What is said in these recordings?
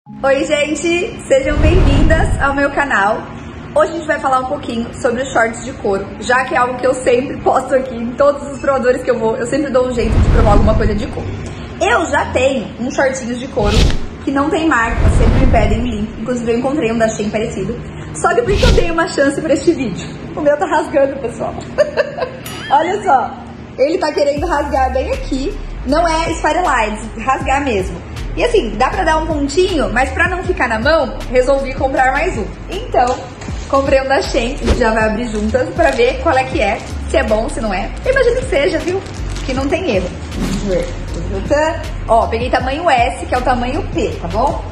Oi gente, sejam bem-vindas ao meu canal. Hoje a gente vai falar um pouquinho sobre os shorts de couro, já que é algo que eu sempre posto aqui em todos os provadores que eu vou, eu sempre dou um jeito de provar alguma coisa de couro. Eu já tenho uns shortinhos de couro que não tem marca, sempre me pedem link, inclusive eu encontrei um da Shein parecido, só que por que eu dei uma chance pra este vídeo? O meu tá rasgando, pessoal. Olha só, ele tá querendo rasgar bem aqui, não é esfarelado, rasgar mesmo. E assim, dá pra dar um pontinho, mas pra não ficar na mão, resolvi comprar mais um. Então, comprei um da Shein, a gente já vai abrir juntas pra ver qual é que é, se é bom, se não é. Eu imagino que seja, viu? Que não tem erro. Vamos ver. Ó, peguei tamanho S, que é o tamanho P, tá bom?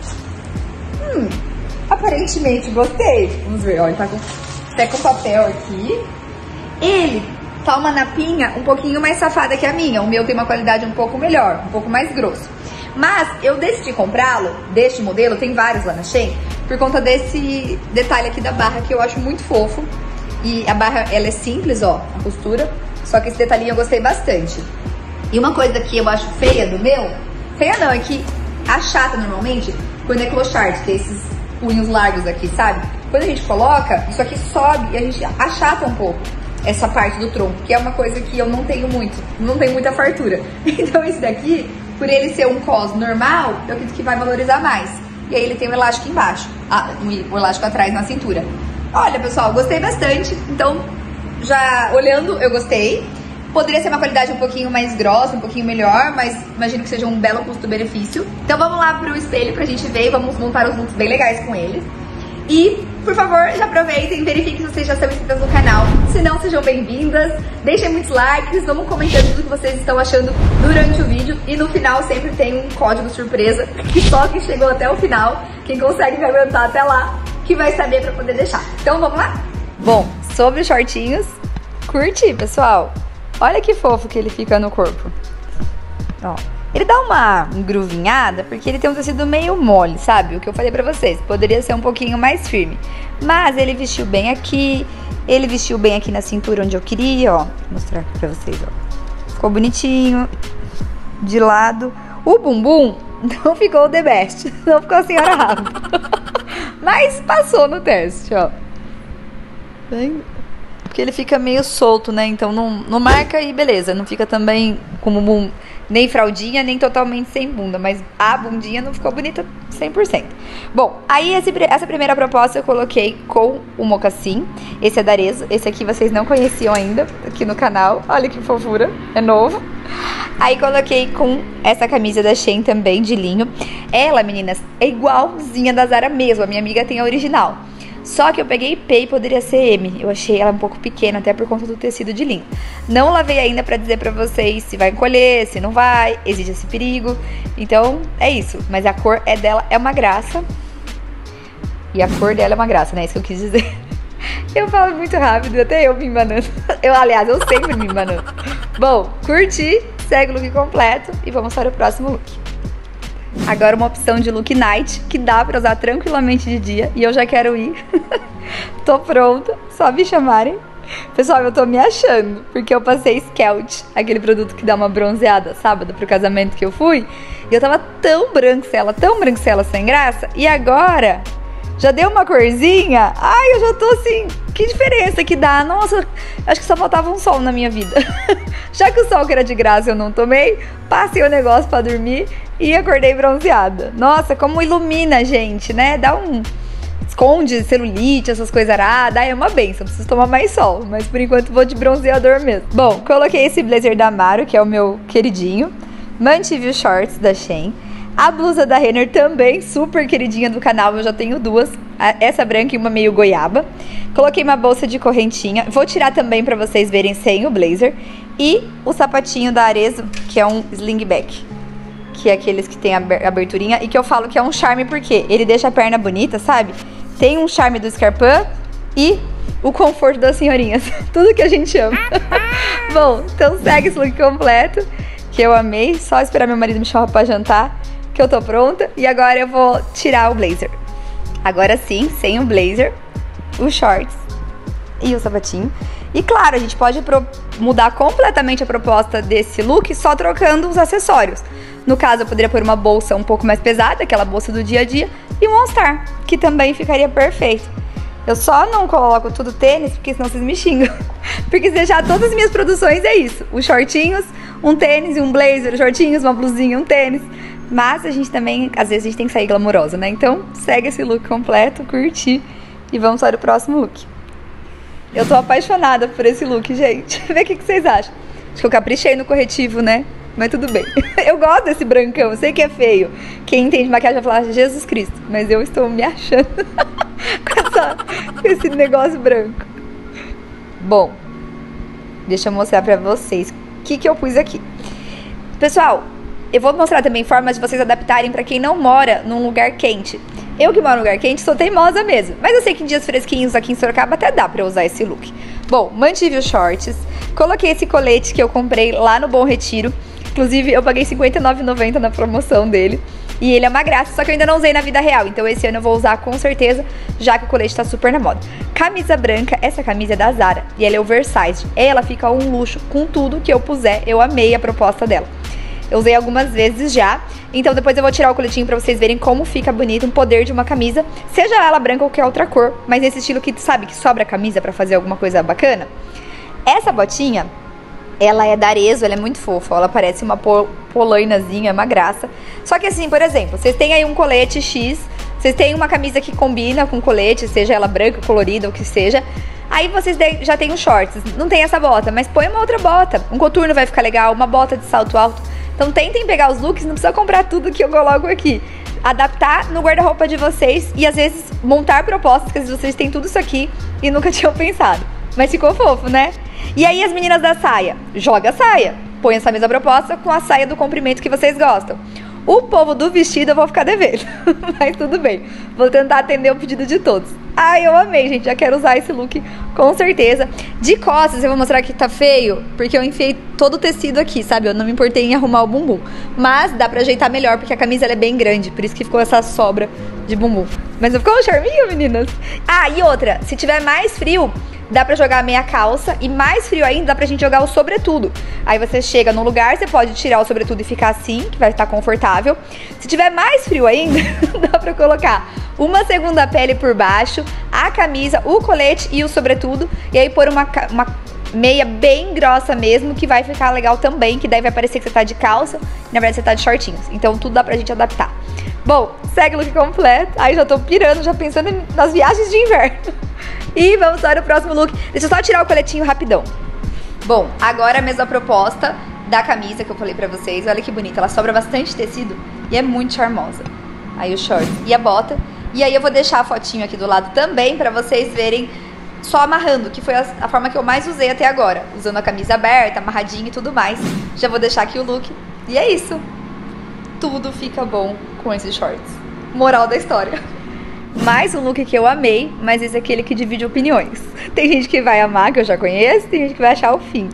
Aparentemente gostei. Vamos ver, ó, ele tá até com papel aqui. Ele tá uma napinha um pouquinho mais safada que a minha. O meu tem uma qualidade um pouco melhor, um pouco mais grosso. Mas eu decidi comprá-lo, deste modelo, tem vários lá na Shein, por conta desse detalhe aqui da barra que eu acho muito fofo. E a barra, ela é simples, ó, a costura, só que esse detalhinho eu gostei bastante. E uma coisa que eu acho feia do meu, feia não, é que achata normalmente quando é clochard, que é esses punhos largos aqui, sabe? Quando a gente coloca, isso aqui sobe e a gente achata um pouco essa parte do tronco, que é uma coisa que eu não tenho muito, não tenho muita fartura. Então esse daqui, por ele ser um cos normal, eu acredito que vai valorizar mais. E aí ele tem um elástico embaixo, o elástico atrás na cintura. Olha, pessoal, gostei bastante. Então, já olhando, eu gostei. Poderia ser uma qualidade um pouquinho mais grossa, um pouquinho melhor, mas imagino que seja um belo custo-benefício. Então vamos lá pro espelho pra gente ver e vamos montar os looks bem legais com eles. E, por favor, já aproveitem e verifiquem se vocês já são inscritas no canal. Se não, sejam bem-vindas. Deixem muitos likes, vamos comentando tudo que vocês estão achando durante o vídeo. E no final sempre tem um código surpresa, que só quem chegou até o final, quem consegue me aguentar até lá, que vai saber pra poder deixar. Então vamos lá? Bom, sobre os shortinhos, curti, pessoal. Olha que fofo que ele fica no corpo. Ó. Ele dá uma engruvinhada porque ele tem um tecido meio mole, sabe? O que eu falei pra vocês, poderia ser um pouquinho mais firme. Mas ele vestiu bem aqui, ele vestiu bem aqui na cintura onde eu queria, ó. Vou mostrar aqui pra vocês, ó. Ficou bonitinho, de lado. O bumbum não ficou the best, não ficou a senhora rabo. Mas passou no teste, ó. Porque ele fica meio solto, né? Então não marca e beleza, não fica também com o bumbum nem fraldinha, nem totalmente sem bunda, mas a bundinha não ficou bonita 100%. Bom, aí essa primeira proposta eu coloquei com o mocassim, esse é da Arezzo, esse aqui vocês não conheciam ainda aqui no canal, olha que fofura, é novo. Aí coloquei com essa camisa da Shein também, de linho. Ela, meninas, é igualzinha da Zara mesmo, a minha amiga tem a original. Só que eu peguei P e poderia ser M. Eu achei ela um pouco pequena, até por conta do tecido de linho. Não lavei ainda pra dizer pra vocês se vai encolher, se não vai, existe esse perigo. Então, é isso. Mas a cor dela é uma graça. E a cor dela é uma graça, né? Isso que eu quis dizer. Eu falo muito rápido, até eu me embanando. Aliás, eu sempre me embanando. Bom, curti, segue o look completo e vamos para o próximo look. Agora uma opção de look night, que dá pra usar tranquilamente de dia. E eu já quero ir. Tô pronta, só me chamarem. Pessoal, eu tô me achando, porque eu passei Skelt, aquele produto que dá uma bronzeada, sábado, pro casamento que eu fui. E eu tava tão brancela, sem graça. E agora, já deu uma corzinha. Ai, eu já tô assim, que diferença que dá. Nossa, acho que só faltava um sol na minha vida. Já que o sol que era de graça eu não tomei, passei o negócio pra dormir e acordei bronzeada. Nossa, como ilumina, gente, né? Dá um... esconde celulite, essas coisas aradas. Ai, é uma benção, preciso tomar mais sol. Mas por enquanto vou de bronzeador mesmo. Bom, coloquei esse blazer da Amaro, que é o meu queridinho. Mantive os shorts da Shein. A blusa da Renner também, super queridinha do canal, eu já tenho duas. Essa branca e uma meio goiaba. Coloquei uma bolsa de correntinha. Vou tirar também pra vocês verem sem o blazer. E o sapatinho da Arezzo, que é um slingback. Que é aqueles que tem aberturinha. E que eu falo que é um charme porque ele deixa a perna bonita, sabe? Tem um charme do escarpão e o conforto das senhorinhas. Tudo que a gente ama. Bom, então segue esse look completo, que eu amei. Só esperar meu marido me chamar pra jantar, que eu tô pronta. E agora eu vou tirar o blazer. Agora sim, sem o blazer, os shorts e o sapatinho. E claro, a gente pode mudar completamente a proposta desse look só trocando os acessórios. No caso, eu poderia pôr uma bolsa um pouco mais pesada, aquela bolsa do dia a dia, e um All-Star, que também ficaria perfeito. Eu só não coloco tudo tênis, porque senão vocês me xingam. Porque se deixar todas as minhas produções é isso. Os shortinhos, um tênis e um blazer, os shortinhos, uma blusinha, um tênis. Mas a gente também, às vezes a gente tem que sair glamourosa, né? Então segue esse look completo, curti e vamos para o próximo look. Eu tô apaixonada por esse look, gente. Vê o que vocês acham. Acho que eu caprichei no corretivo, né? Mas tudo bem. Eu gosto desse brancão, eu sei que é feio. Quem entende maquiagem vai falar Jesus Cristo. Mas eu estou me achando com esse negócio branco. Bom, deixa eu mostrar pra vocês o que eu pus aqui. Pessoal, eu vou mostrar também formas de vocês adaptarem pra quem não mora num lugar quente. Eu que moro num lugar quente sou teimosa mesmo. Mas eu sei que em dias fresquinhos aqui em Sorocaba até dá pra usar esse look. Bom, mantive os shorts. Coloquei esse colete que eu comprei lá no Bom Retiro. Inclusive, eu paguei R$59,90 na promoção dele. E ele é uma graça, só que eu ainda não usei na vida real. Então esse ano eu vou usar com certeza, já que o colete tá super na moda. Camisa branca, essa camisa é da Zara. E ela é oversized. Ela fica um luxo com tudo que eu puser. Eu amei a proposta dela. Eu usei algumas vezes já. Então depois eu vou tirar o coletinho pra vocês verem como fica bonito, um poder de uma camisa. Seja ela branca ou qualquer outra cor. Mas nesse estilo que, sabe, que sobra a camisa pra fazer alguma coisa bacana. Essa botinha, ela é da Arezzo, ela é muito fofa. Ela parece uma polainazinha, é uma graça. Só que assim, por exemplo, vocês têm aí um colete X. Vocês têm uma camisa que combina com colete, seja ela branca, colorida, ou que seja. Aí vocês já tem os shorts. Não tem essa bota, mas põe uma outra bota. Um coturno vai ficar legal, uma bota de salto alto. Então tentem pegar os looks, não precisa comprar tudo que eu coloco aqui. Adaptar no guarda-roupa de vocês e às vezes montar propostas, que às vezes vocês têm tudo isso aqui e nunca tinham pensado. Mas ficou fofo, né? E aí as meninas da saia, joga a saia. Põe essa mesma proposta com a saia do comprimento que vocês gostam. O povo do vestido eu vou ficar devendo. Mas tudo bem. Vou tentar atender o pedido de todos. Ai, eu amei, gente. Já quero usar esse look com certeza. De costas, eu vou mostrar que tá feio, porque eu enfiei todo o tecido aqui, sabe? Eu não me importei em arrumar o bumbum. Mas dá pra ajeitar melhor, porque a camisa ela é bem grande. Por isso que ficou essa sobra de bumbum. Mas não ficou um charminho, meninas? Ah, e outra. Se tiver mais frio, dá pra jogar a meia calça. E mais frio ainda, dá pra gente jogar o sobretudo. Aí você chega num lugar, você pode tirar o sobretudo e ficar assim, que vai estar confortável. Se tiver mais frio ainda, dá pra colocar uma segunda pele por baixo, a camisa, o colete e o sobretudo. E aí pôr uma meia bem grossa mesmo, que vai ficar legal também, que daí vai parecer que você tá de calça, e na verdade você tá de shortinhos. Então tudo dá pra gente adaptar. Bom, segue o look completo. Aí já tô pirando, já pensando nas viagens de inverno. E vamos para o próximo look. Deixa eu só tirar o coletinho rapidão. Bom, agora a mesma proposta da camisa que eu falei pra vocês. Olha que bonita, ela sobra bastante tecido e é muito charmosa. Aí o short e a bota. E aí eu vou deixar a fotinho aqui do lado também pra vocês verem só amarrando, que foi a forma que eu mais usei até agora. Usando a camisa aberta, amarradinha e tudo mais. Já vou deixar aqui o look. E é isso. Tudo fica bom com esses shorts. Moral da história. Mais um look que eu amei, mas esse é aquele que divide opiniões. Tem gente que vai amar, que eu já conheço, tem gente que vai achar o fim.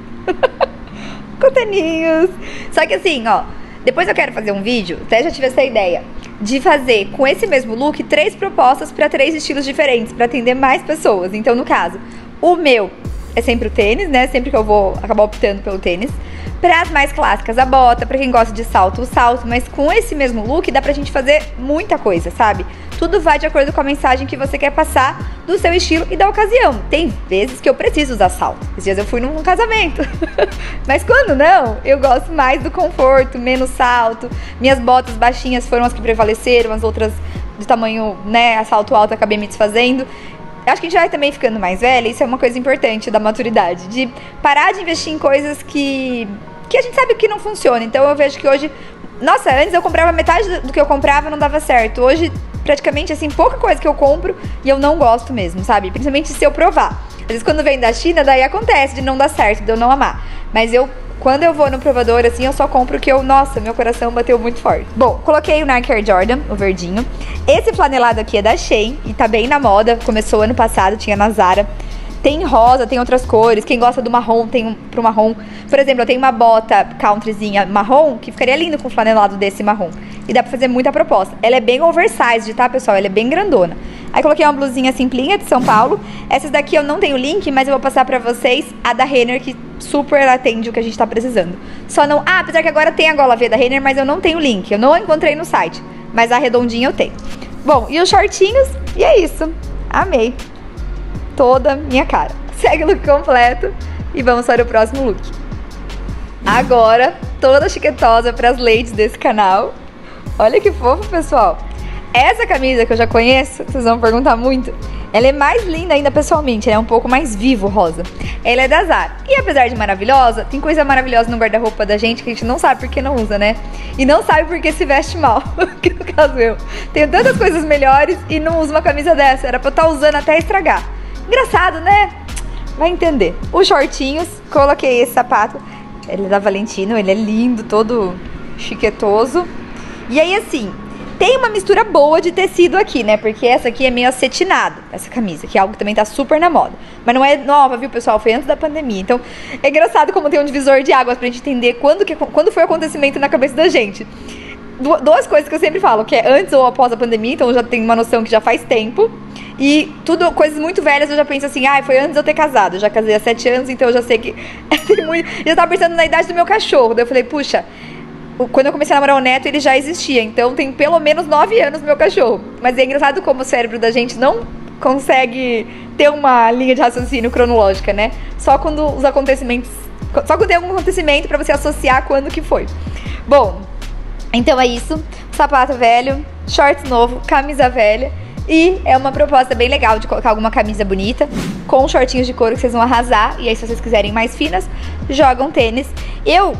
Contaninhos. Só que assim, ó, depois eu quero fazer um vídeo, até já tive essa ideia, de fazer com esse mesmo look 3 propostas para 3 estilos diferentes, para atender mais pessoas. Então, no caso, o meu é sempre o tênis, né? Sempre que eu vou acabar optando pelo tênis. Para as mais clássicas, a bota. Para quem gosta de salto, o salto. Mas com esse mesmo look dá pra gente fazer muita coisa, sabe? Tudo vai de acordo com a mensagem que você quer passar do seu estilo e da ocasião. Tem vezes que eu preciso usar salto. Esses dias eu fui num casamento. Mas quando não, eu gosto mais do conforto, menos salto. Minhas botas baixinhas foram as que prevaleceram, as outras de tamanho, né, salto alto, acabei me desfazendo. Acho que a gente vai também ficando mais velha, isso é uma coisa importante da maturidade, de parar de investir em coisas que a gente sabe que não funciona. Então eu vejo que hoje, nossa, antes eu comprava metade do que eu comprava, não dava certo. Hoje, praticamente, assim, pouca coisa que eu compro e eu não gosto mesmo, sabe? Principalmente se eu provar. Às vezes quando vem da China, daí acontece de não dar certo, de eu não amar. Mas quando eu vou no provador, assim, eu só compro o que nossa, meu coração bateu muito forte. Bom, coloquei o Nike Air Jordan, o verdinho. Esse flanelado aqui é da Shein e tá bem na moda. Começou ano passado, tinha na Zara. Tem rosa, tem outras cores. Quem gosta do marrom, tem pro marrom. Por exemplo, eu tenho uma bota countryzinha marrom, que ficaria lindo com um flanelado desse marrom. E dá pra fazer muita proposta. Ela é bem oversized, tá, pessoal? Ela é bem grandona. Aí coloquei uma blusinha simplinha de São Paulo. Essas daqui eu não tenho link, mas eu vou passar pra vocês a da Renner, que super atende o que a gente tá precisando. Só não... Ah, apesar que agora tem a gola V da Renner, mas eu não tenho link. Eu não encontrei no site, mas a redondinha eu tenho. Bom, e os shortinhos, e é isso. Amei. Toda minha cara. Segue o look completo e vamos para o próximo look. Agora, toda chiquetosa para as ladies desse canal. Olha que fofo, pessoal. Essa camisa que eu já conheço, vocês vão perguntar muito, ela é mais linda ainda pessoalmente, ela é um pouco mais vivo rosa. Ela é da Zara. E apesar de maravilhosa, tem coisa maravilhosa no guarda-roupa da gente que a gente não sabe por que não usa, né? E não sabe por que se veste mal, que no caso eu. Tenho tantas coisas melhores e não uso uma camisa dessa, era pra eu estar usando até estragar. Engraçado, né? Vai entender. Os shortinhos, coloquei esse sapato, ele é da Valentino, ele é lindo, todo chiquetoso. E aí assim, tem uma mistura boa de tecido aqui, né? Porque essa aqui é meio acetinado, essa camisa, que é algo que também tá super na moda. Mas não é nova, viu, pessoal? Foi antes da pandemia. Então, é engraçado como tem um divisor de águas pra gente entender quando foi o acontecimento na cabeça da gente. Duas coisas que eu sempre falo, que é antes ou após a pandemia, então eu já tenho uma noção que já faz tempo. E tudo, coisas muito velhas, eu já penso assim, foi antes de eu ter casado. Eu já casei há 7 anos, então eu já sei que... Eu tava pensando na idade do meu cachorro. Daí eu falei, puxa... Quando eu comecei a namorar o Neto, ele já existia. Então tem pelo menos 9 anos meu cachorro. Mas é engraçado como o cérebro da gente não consegue ter uma linha de raciocínio cronológica, né? Só quando os acontecimentos... Só quando tem algum acontecimento pra você associar quando que foi. Bom, então é isso. Sapato velho, shorts novo, camisa velha. E é uma proposta bem legal de colocar alguma camisa bonita com shortinhos de couro que vocês vão arrasar. E aí, se vocês quiserem mais finas, jogam tênis. Eu,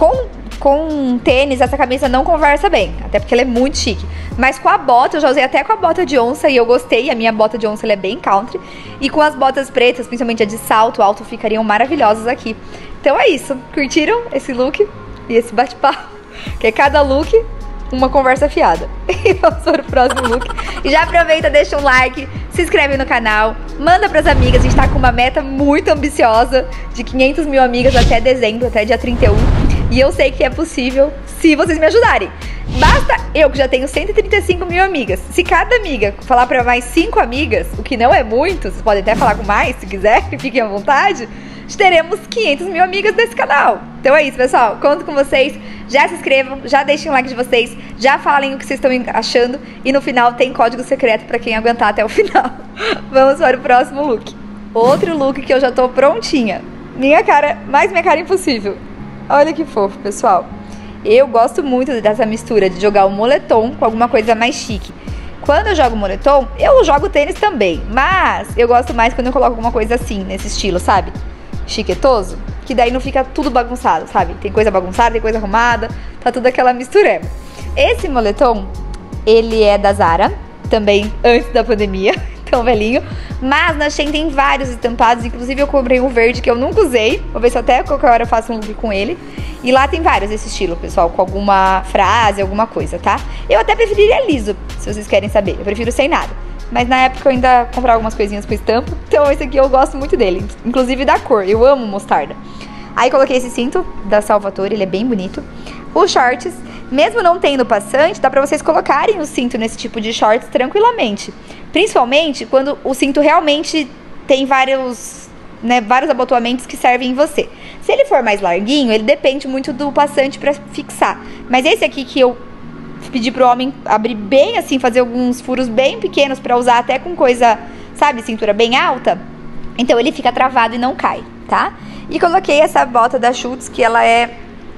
com tênis, essa camisa não conversa bem, até porque ela é muito chique. Mas com a bota, eu já usei até com a bota de onça e eu gostei. A minha bota de onça ela é bem country. E com as botas pretas, principalmente a de salto alto, ficariam maravilhosas aqui. Então é isso. Curtiram esse look e esse bate-papo? Que é cada look uma conversa fiada. E vamos para o próximo look. E já aproveita, deixa um like, se inscreve no canal, manda pras amigas. A gente tá com uma meta muito ambiciosa de 500 mil amigas até dezembro, até dia 31. E eu sei que é possível se vocês me ajudarem. Basta eu, que já tenho 135 mil amigas. Se cada amiga falar pra mais 5 amigas, o que não é muito, vocês podem até falar com mais se quiser, fiquem à vontade, teremos 500 mil amigas desse canal. Então é isso, pessoal. Conto com vocês. Já se inscrevam, já deixem o like de vocês, já falem o que vocês estão achando. E no final tem código secreto pra quem aguentar até o final. Vamos para o próximo look. Outro look que eu já tô prontinha. Minha cara impossível. Olha que fofo, pessoal. Eu gosto muito dessa mistura de jogar o moletom com alguma coisa mais chique. Quando eu jogo moletom, eu jogo tênis também. Mas eu gosto mais quando eu coloco alguma coisa assim, nesse estilo, sabe? Chiquetoso. Que daí não fica tudo bagunçado, sabe? Tem coisa bagunçada, tem coisa arrumada. Tá tudo aquela mistureba. Esse moletom, ele é da Zara. Também antes da pandemia. Tão velhinho. Mas na Shein tem vários estampados. Inclusive eu comprei um verde que eu nunca usei. Vou ver se até qualquer hora eu faço um look com ele. E lá tem vários desse estilo, pessoal. Com alguma frase, alguma coisa, tá? Eu até preferiria liso, se vocês querem saber. Eu prefiro sem nada. Mas na época eu ainda comprava algumas coisinhas com estampa. Então esse aqui eu gosto muito dele. Inclusive da cor. Eu amo mostarda. Aí coloquei esse cinto da Salvatore. Ele é bem bonito. Os shorts, mesmo não tendo passante, dá pra vocês colocarem o cinto nesse tipo de shorts tranquilamente. Principalmente quando o cinto realmente tem vários abotoamentos que servem em você. Se ele for mais larguinho, ele depende muito do passante pra fixar. Mas esse aqui que eu pedi pro homem abrir bem assim, fazer alguns furos bem pequenos pra usar até com coisa, sabe, cintura bem alta. Então ele fica travado e não cai, tá? E coloquei essa bota da Schutz, que ela é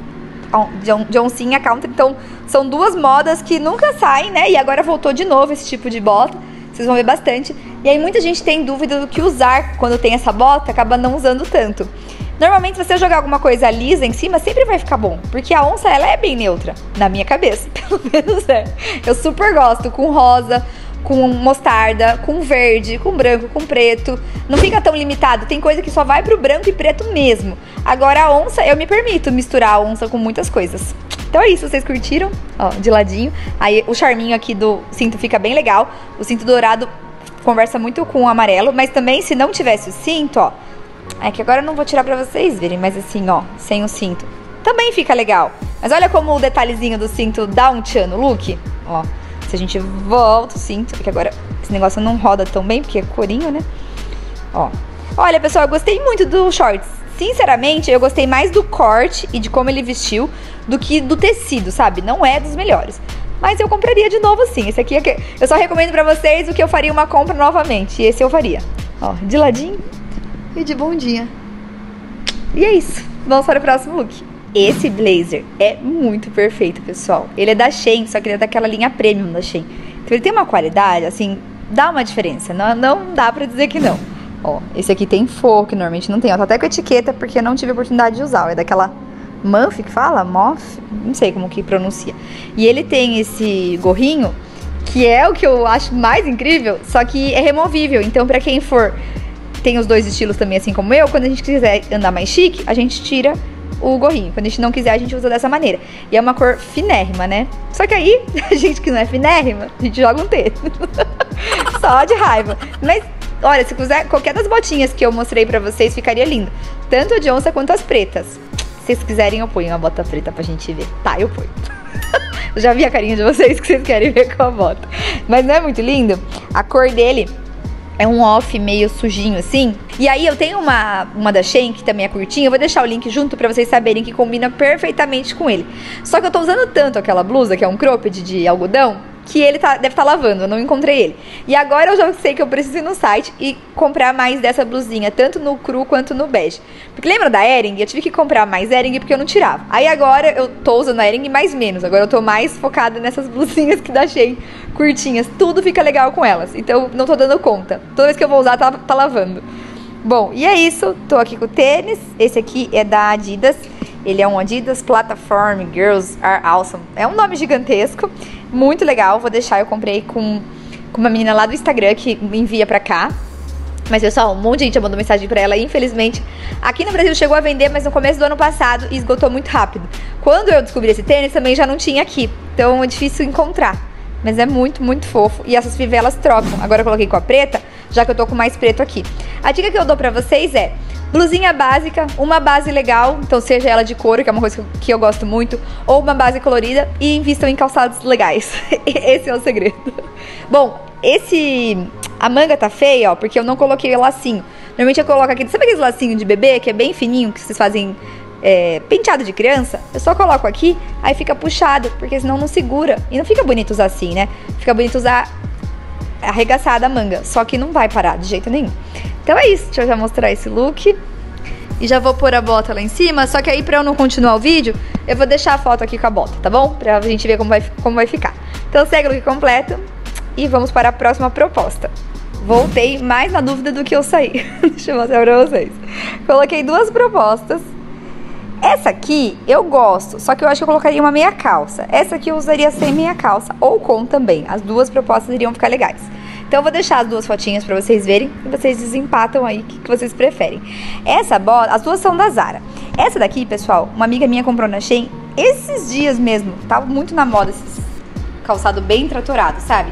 de oncinha country. Então são duas modas que nunca saem, né? E agora voltou de novo esse tipo de bota. Vocês vão ver bastante. E aí muita gente tem dúvida do que usar quando tem essa bota, acaba não usando tanto. Normalmente, se você jogar alguma coisa lisa em cima, sempre vai ficar bom. Porque a onça, ela é bem neutra, na minha cabeça. Pelo menos é. Eu super gosto com rosa, com mostarda, com verde, com branco, com preto. Não fica tão limitado. Tem coisa que só vai pro branco e preto mesmo. Agora a onça, eu me permito misturar a onça com muitas coisas. Então é isso, vocês curtiram? Ó, de ladinho. Aí o charminho aqui do cinto fica bem legal. O cinto dourado conversa muito com o amarelo. Mas também, se não tivesse o cinto, ó. É que agora eu não vou tirar pra vocês verem, mas assim, ó, sem o cinto. Também fica legal. Mas olha como o detalhezinho do cinto dá um tchan no look. Ó, se a gente volta o cinto, porque agora Esse negócio não roda tão bem, porque é corinho, né? Ó. Olha, pessoal, eu gostei muito do shorts. Sinceramente, eu gostei mais do corte e de como ele vestiu do que do tecido, sabe? Não é dos melhores. Mas eu compraria de novo sim. Esse aqui é eu só recomendo pra vocês o que eu faria uma compra novamente. E esse eu faria. Ó, de ladinho e de bundinha. E é isso. Vamos para o próximo look. Esse blazer é muito perfeito, pessoal. Ele é da Shein, só que ele é daquela linha premium da Shein. Então ele tem uma qualidade, assim, dá uma diferença. Não dá pra dizer que não. Ó, esse aqui tem forro, que normalmente não tem. Ó, tá até com etiqueta, porque eu não tive a oportunidade de usar. É daquela Muff que fala? Moff? Não sei como que pronuncia. E ele tem esse gorrinho, que é o que eu acho mais incrível, só que é removível. Então, pra quem for... Tem os dois estilos também, assim como eu. Quando a gente quiser andar mais chique, a gente tira o gorrinho. Quando a gente não quiser, a gente usa dessa maneira. E é uma cor finérrima, né? Só que aí, a gente que não é finérrima, a gente joga um T. Só de raiva. Mas, olha, se quiser, qualquer das botinhas que eu mostrei pra vocês, ficaria lindo. Tanto a de onça quanto as pretas. Se vocês quiserem, eu ponho uma bota preta pra gente ver. Tá, eu ponho. Eu já vi a carinha de vocês que vocês querem ver com a bota. Mas não é muito lindo? A cor dele... é um off meio sujinho assim. E aí eu tenho uma da Shein, que também é curtinha. Eu vou deixar o link junto pra vocês saberem que combina perfeitamente com ele. Só que eu tô usando tanto aquela blusa, que é um cropped de algodão, que ele deve estar lavando, eu não encontrei ele. E agora eu já sei que eu preciso ir no site e comprar mais dessa blusinha, tanto no cru quanto no bege. Porque lembra da Hering? Eu tive que comprar mais Hering porque eu não tirava. Aí agora eu tô usando a Hering mais menos. Agora eu tô mais focada nessas blusinhas que da Shein, curtinhas. Tudo fica legal com elas. Então não tô dando conta. Toda vez que eu vou usar, tá lavando. Bom, e é isso. Tô aqui com o tênis. Esse aqui é da Adidas. Ele é um Adidas Platform Girls Are Awesome. É um nome gigantesco. Muito legal. Vou deixar, eu comprei com uma menina lá do Instagram que me envia pra cá. Mas, pessoal, um monte de gente mandou mensagem pra ela. E, infelizmente, aqui no Brasil chegou a vender, mas no começo do ano passado e esgotou muito rápido. Quando eu descobri esse tênis, também já não tinha aqui. Então, é difícil encontrar. Mas é muito, muito fofo. E essas fivelas trocam. Agora eu coloquei com a preta, já que eu tô com mais preto aqui. A dica que eu dou pra vocês é... blusinha básica, uma base legal, então seja ela de couro, que é uma coisa que eu gosto muito, ou uma base colorida, e invistam em calçados legais. Esse é o segredo. Bom, a manga tá feia, ó, porque eu não coloquei o lacinho. Normalmente eu coloco aquele, sabe aquele lacinho de bebê, que é bem fininho, que vocês fazem penteado de criança? Eu só coloco aqui, aí fica puxado, porque senão não segura. E não fica bonito usar assim, né? Fica bonito usar arregaçada a manga, só que não vai parar de jeito nenhum. Então é isso, deixa eu já mostrar esse look. E já vou pôr a bota lá em cima, só que aí pra eu não continuar o vídeo, eu vou deixar a foto aqui com a bota, tá bom? Pra gente ver como vai ficar. Então segue o look completo e vamos para a próxima proposta. Voltei mais na dúvida do que eu saí. Deixa eu mostrar pra vocês. Coloquei duas propostas. Essa aqui eu gosto, só que eu acho que eu colocaria uma meia calça. Essa aqui eu usaria sem meia calça, ou com também. As duas propostas iriam ficar legais. Então eu vou deixar as duas fotinhas pra vocês verem e vocês desempatam aí o que vocês preferem. Essa bota, as duas são da Zara. Essa daqui, pessoal, uma amiga minha comprou na Shein esses dias mesmo. Tava muito na moda esse calçado bem tratorado, sabe?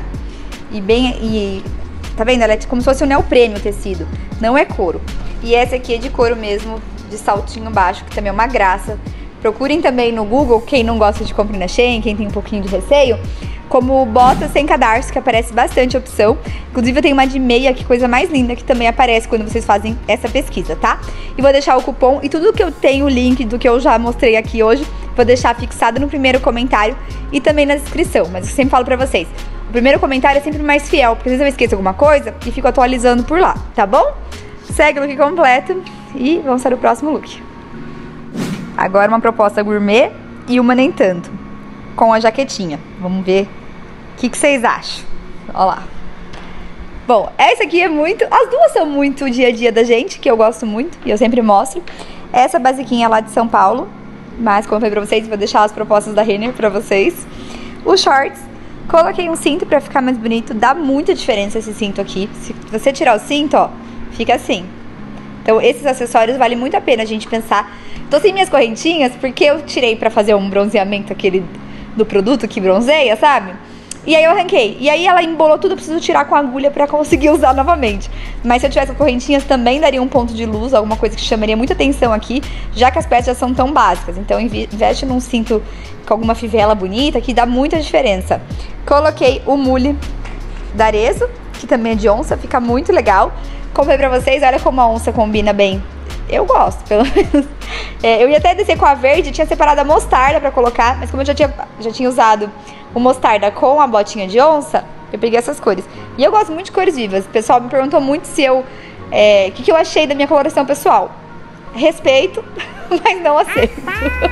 Tá vendo? Ela é como se fosse um neoprene o tecido, não é couro. E essa aqui é de couro mesmo, de saltinho baixo, que também é uma graça. Procurem também no Google, quem não gosta de comprar na Shein, quem tem um pouquinho de receio, como bota sem cadarço, que aparece bastante opção. Inclusive eu tenho uma de meia, que coisa mais linda, que também aparece quando vocês fazem essa pesquisa, tá? E vou deixar o cupom e tudo que eu tenho, o link do que eu já mostrei aqui hoje, vou deixar fixado no primeiro comentário e também na descrição. Mas eu sempre falo pra vocês, o primeiro comentário é sempre mais fiel, porque às vezes eu esqueço alguma coisa e fico atualizando por lá, tá bom? Segue o look completo e vamos para o próximo look. Agora uma proposta gourmet e uma nem tanto, com a jaquetinha. Vamos ver o que vocês acham. Olha lá. Bom, essa aqui é muito... As duas são muito dia a dia da gente, que eu gosto muito e eu sempre mostro. Essa basiquinha lá de São Paulo, mas como eu falei pra vocês, vou deixar as propostas da Renner pra vocês. Os shorts, coloquei um cinto pra ficar mais bonito. Dá muita diferença esse cinto aqui. Se você tirar o cinto, ó, fica assim. Então esses acessórios vale muito a pena a gente pensar. Tô sem minhas correntinhas porque eu tirei pra fazer um bronzeamento aquele do produto que bronzeia, sabe? E aí eu arranquei. E aí ela embolou tudo, eu preciso tirar com a agulha pra conseguir usar novamente. Mas se eu tivesse correntinhas também daria um ponto de luz, alguma coisa que chamaria muita atenção aqui, já que as peças já são tão básicas. Então investe num cinto com alguma fivela bonita que dá muita diferença. Coloquei o mule da Arezzo, que também é de onça, fica muito legal. Comprei pra vocês, olha como a onça combina bem. Eu gosto, pelo menos. Eu ia até descer com a verde, tinha separado a mostarda pra colocar, mas como eu já tinha usado o mostarda com a botinha de onça, eu peguei essas cores. E eu gosto muito de cores vivas. O pessoal me perguntou muito se eu... o que eu achei da minha coloração pessoal. Respeito, mas não aceito.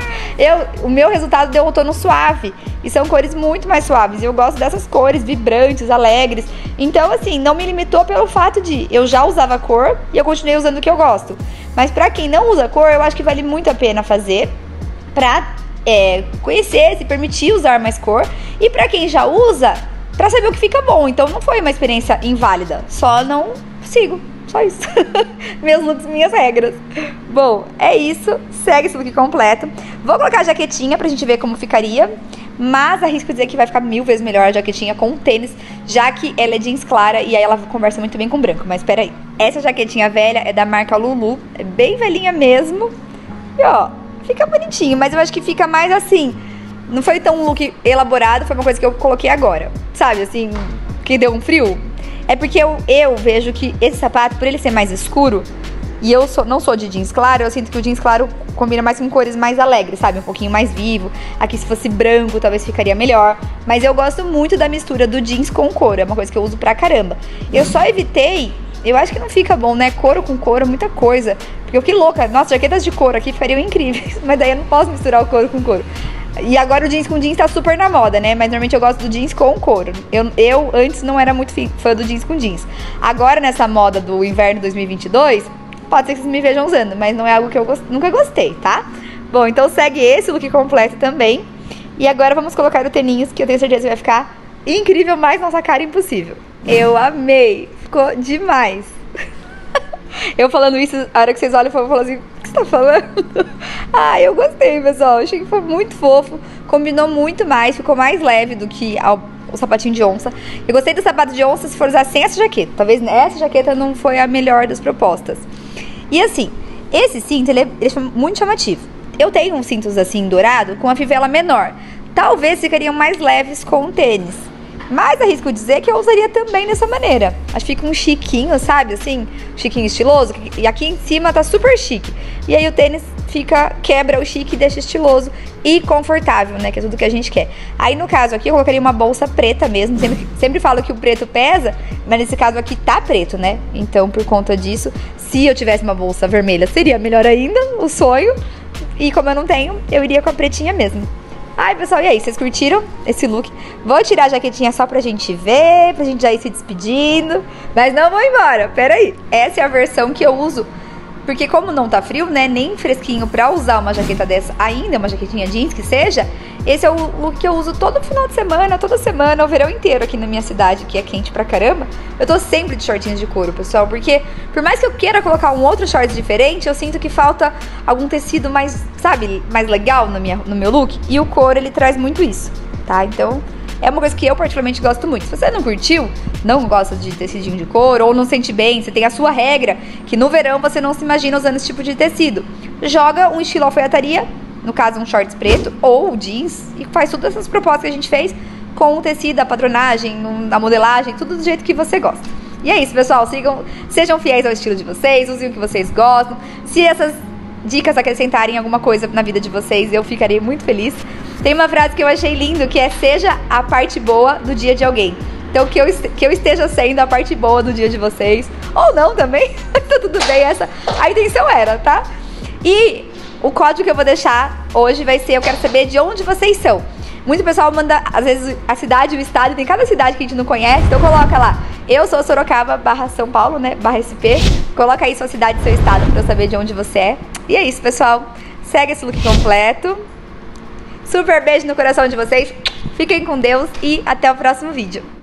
O meu resultado deu um outono suave. E são cores muito mais suaves. E eu gosto dessas cores vibrantes, alegres. Então, assim, não me limitou pelo fato de eu já usava a cor e eu continuei usando o que eu gosto. Mas pra quem não usa cor, eu acho que vale muito a pena fazer pra conhecer, se permitir usar mais cor. E pra quem já usa, pra saber o que fica bom. Então não foi uma experiência inválida. Só não sigo. Só isso. Meus looks, minhas regras. Bom, é isso. Segue esse look completo. Vou colocar a jaquetinha pra gente ver como ficaria. Mas arrisco dizer que vai ficar 1000 vezes melhor a jaquetinha com tênis, já que ela é jeans clara e aí ela conversa muito bem com branco. Mas peraí. Essa jaquetinha velha é da marca Lulu. É bem velhinha mesmo. E ó, fica bonitinho. Mas eu acho que fica mais assim. Não foi tão um look elaborado. Foi uma coisa que eu coloquei agora. Sabe, assim, que deu um frio. É porque eu vejo que esse sapato, por ele ser mais escuro, e eu não sou de jeans claro, eu sinto que o jeans claro combina mais com cores mais alegres, sabe? Um pouquinho mais vivo. Aqui se fosse branco, talvez ficaria melhor. Mas eu gosto muito da mistura do jeans com couro, é uma coisa que eu uso pra caramba. Eu só evitei, eu acho que não fica bom, né? Couro com couro, muita coisa. Porque eu que louca, nossa, jaquetas de couro aqui ficariam incríveis. Mas daí eu não posso misturar o couro com couro. E agora o jeans com jeans tá super na moda, né? Mas normalmente eu gosto do jeans com couro. Eu antes não era muito fã do jeans com jeans. Agora nessa moda do inverno 2022, pode ser que vocês me vejam usando, mas não é algo que eu nunca gostei, tá? Bom, então segue esse look completo também. E agora vamos colocar o teninhos, que eu tenho certeza que vai ficar incrível, mais nossa cara impossível. Eu amei, ficou demais. Eu falando isso, a hora que vocês olham, eu falo assim, o que você tá falando? Ah, eu gostei, pessoal. Achei que foi muito fofo. Combinou muito mais, ficou mais leve do que o sapatinho de onça. Eu gostei do sapato de onça se for usar sem essa jaqueta. Talvez essa jaqueta não foi a melhor das propostas. E assim, esse cinto, ele é muito chamativo. Eu tenho uns cintos assim, dourado, com a fivela menor. Talvez ficariam mais leves com o tênis. Mas arrisco dizer que eu usaria também dessa maneira. Acho que fica um chiquinho, sabe? Assim, chiquinho estiloso. E aqui em cima tá super chique. E aí o tênis quebra o chique e deixa estiloso e confortável, né? Que é tudo que a gente quer. Aí no caso aqui eu colocaria uma bolsa preta mesmo. Sempre falo que o preto pesa, mas nesse caso aqui tá preto, né? Então por conta disso, se eu tivesse uma bolsa vermelha seria melhor ainda, o sonho. E como eu não tenho, eu iria com a pretinha mesmo. Ai, pessoal, e aí? Vocês curtiram esse look? Vou tirar a jaquetinha só pra gente ver, pra gente já ir se despedindo. Mas não vou embora, peraí. Essa é a versão que eu uso, porque como não tá frio, né, nem fresquinho pra usar uma jaqueta dessa ainda, uma jaquetinha jeans que seja, esse é o look que eu uso todo final de semana, toda semana, o verão inteiro aqui na minha cidade, que é quente pra caramba. Eu tô sempre de shortinhos de couro, pessoal, porque por mais que eu queira colocar um outro short diferente, eu sinto que falta algum tecido mais, sabe, mais legal no meu look, e o couro, ele traz muito isso, tá? Então, é uma coisa que eu particularmente gosto muito. Se você não curtiu, não gosta de tecidinho de couro, ou não sente bem, você tem a sua regra, que no verão você não se imagina usando esse tipo de tecido, joga um estilo alfaiataria, no caso um shorts preto, ou jeans, e faz todas essas propostas que a gente fez com o tecido, a padronagem, a modelagem, tudo do jeito que você gosta. E é isso, pessoal, sejam fiéis ao estilo de vocês, usem o que vocês gostam. Se essas dicas acrescentarem alguma coisa na vida de vocês, eu ficarei muito feliz. Tem uma frase que eu achei lindo, que é: seja a parte boa do dia de alguém. Então que eu esteja sendo a parte boa do dia de vocês, ou não também, tá tudo bem, a intenção era, tá? E o código que eu vou deixar hoje vai ser: eu quero saber de onde vocês são. Muito pessoal manda, às vezes, a cidade e o estado, tem cada cidade que a gente não conhece, então coloca lá: eu sou Sorocaba /São Paulo, né, /SP. Coloca aí sua cidade e seu estado pra eu saber de onde você é. E é isso, pessoal. Segue esse look completo. Super beijo no coração de vocês. Fiquem com Deus e até o próximo vídeo.